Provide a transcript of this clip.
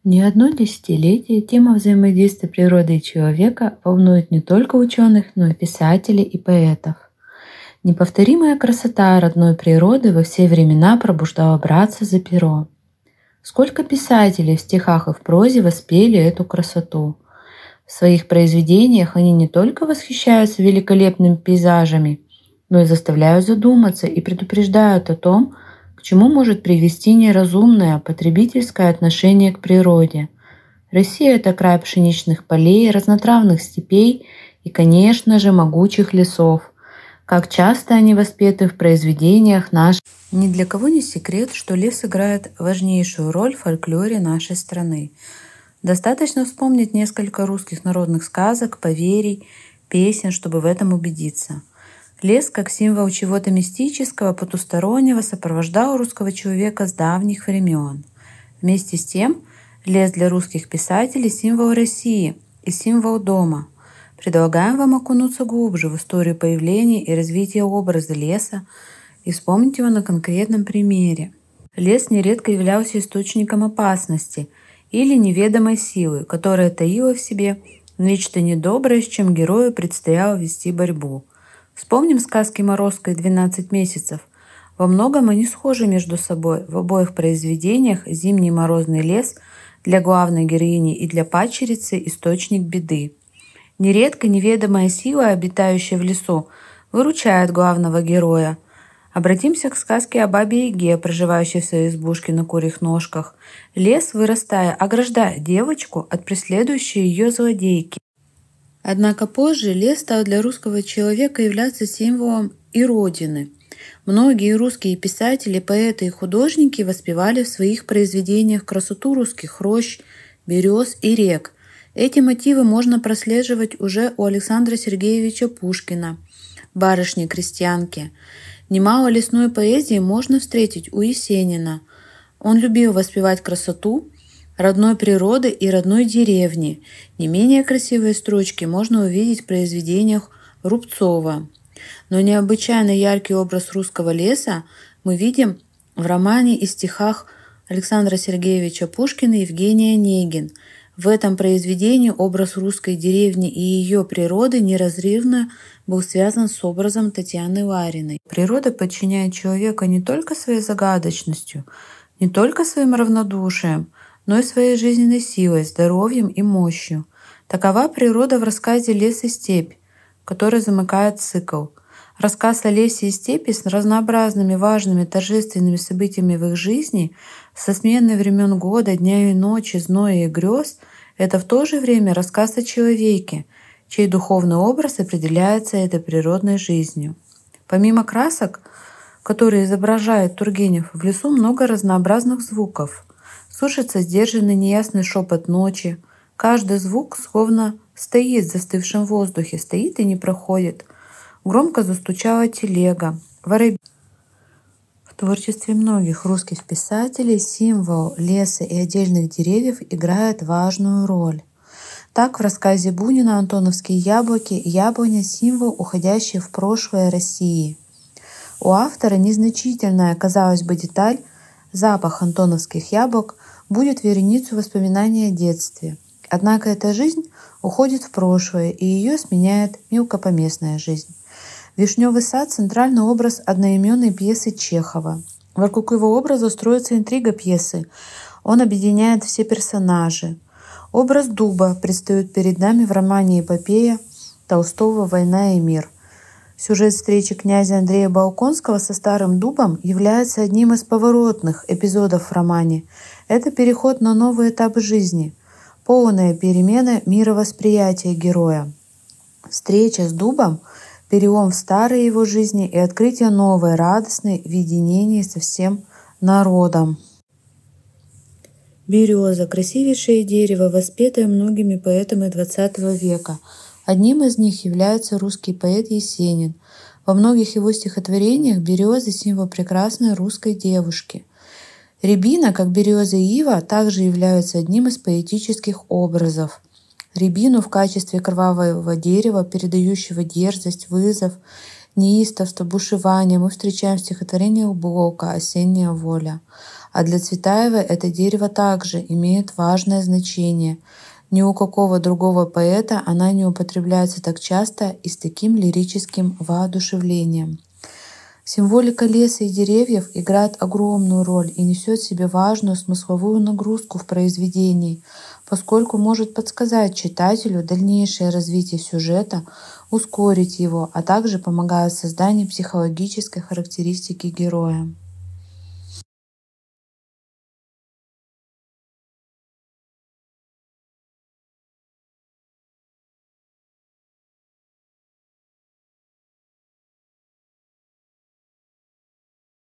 Не одно десятилетие тема взаимодействия природы и человека волнует не только ученых, но и писателей и поэтов. Неповторимая красота родной природы во все времена пробуждала браться за перо. Сколько писателей в стихах и в прозе воспели эту красоту. В своих произведениях они не только восхищаются великолепными пейзажами, но и заставляют задуматься и предупреждают о том, к чему может привести неразумное потребительское отношение к природе. Россия — это край пшеничных полей, разнотравных степей и, конечно же, могучих лесов. Как часто они воспеты в произведениях наших. Ни для кого не секрет, что лес играет важнейшую роль в фольклоре нашей страны. Достаточно вспомнить несколько русских народных сказок, поверий, песен, чтобы в этом убедиться. Лес, как символ чего-то мистического, потустороннего, сопровождал русского человека с давних времен. Вместе с тем, лес для русских писателей — символ России и символ дома. Предлагаем вам окунуться глубже в историю появления и развития образа леса и вспомнить его на конкретном примере. Лес нередко являлся источником опасности или неведомой силы, которая таила в себе нечто недоброе, с чем герою предстояло вести борьбу. Вспомним сказки Морозко и 12 месяцев. Во многом они схожи между собой. В обоих произведениях зимний морозный лес для главной героини и для падчерицы – источник беды. Нередко неведомая сила, обитающая в лесу, выручает главного героя. Обратимся к сказке о бабе Яге, проживающей в своей избушке на курьих ножках. Лес, вырастая, ограждает девочку от преследующей ее злодейки. Однако позже лес стал для русского человека являться символом и родины. Многие русские писатели, поэты и художники воспевали в своих произведениях красоту русских рощ, берез и рек. Эти мотивы можно прослеживать уже у Александра Сергеевича Пушкина, барышни-крестьянки. Немало лесной поэзии можно встретить у Есенина. Он любил воспевать красоту родной природы и родной деревни. Не менее красивые строчки можно увидеть в произведениях Рубцова. Но необычайно яркий образ русского леса мы видим в романе и стихах Александра Сергеевича Пушкина «Евгений Онегин». В этом произведении образ русской деревни и ее природы неразрывно был связан с образом Татьяны Лариной. Природа подчиняет человека не только своей загадочностью, не только своим равнодушием, но и своей жизненной силой, здоровьем и мощью. Такова природа в рассказе «Лес и степь», который замыкает цикл. Рассказ о лесе и степи с разнообразными важными торжественными событиями в их жизни, со сменой времен года, дня и ночи, зноя и грез — это в то же время рассказ о человеке, чей духовный образ определяется этой природной жизнью. Помимо красок, которые изображает Тургенев, в лесу много разнообразных звуков. Слышится сдержанный неясный шепот ночи. Каждый звук словно стоит в застывшем воздухе, стоит и не проходит. Громко застучала телега. В творчестве многих русских писателей символ леса и отдельных деревьев играет важную роль. Так в рассказе Бунина «Антоновские яблоки» яблоня — символ уходящей в прошлое России. У автора незначительная, казалось бы, деталь — запах антоновских яблок будет вереницу воспоминаний о детстве. Однако эта жизнь уходит в прошлое, и ее сменяет мелкопоместная жизнь. «Вишневый сад» — центральный образ одноименной пьесы Чехова. Вокруг его образа строится интрига пьесы. Он объединяет все персонажи. Образ дуба предстает перед нами в романе «Эпопея» Толстого «Война и мир». Сюжет встречи князя Андрея Болконского со старым дубом является одним из поворотных эпизодов в романе. Это переход на новый этап жизни, полная перемена мировосприятия героя. Встреча с дубом — перелом в старой его жизни и открытие новой, радостной в единении со всем народом. Береза — красивейшее дерево, воспетое многими поэтами XX века. Одним из них является русский поэт Есенин. Во многих его стихотворениях береза — символ прекрасной русской девушки. Рябина, как береза и ива, также являются одним из поэтических образов. Рябину в качестве кровавого дерева, передающего дерзость, вызов, неистовство, бушевание мы встречаем в стихотворениях Блока «Осенняя воля». А для Цветаевой это дерево также имеет важное значение. Ни у какого другого поэта она не употребляется так часто и с таким лирическим воодушевлением. Символика леса и деревьев играет огромную роль и несет в себе важную смысловую нагрузку в произведении, поскольку может подсказать читателю дальнейшее развитие сюжета, ускорить его, а также помогает в создании психологической характеристики героя.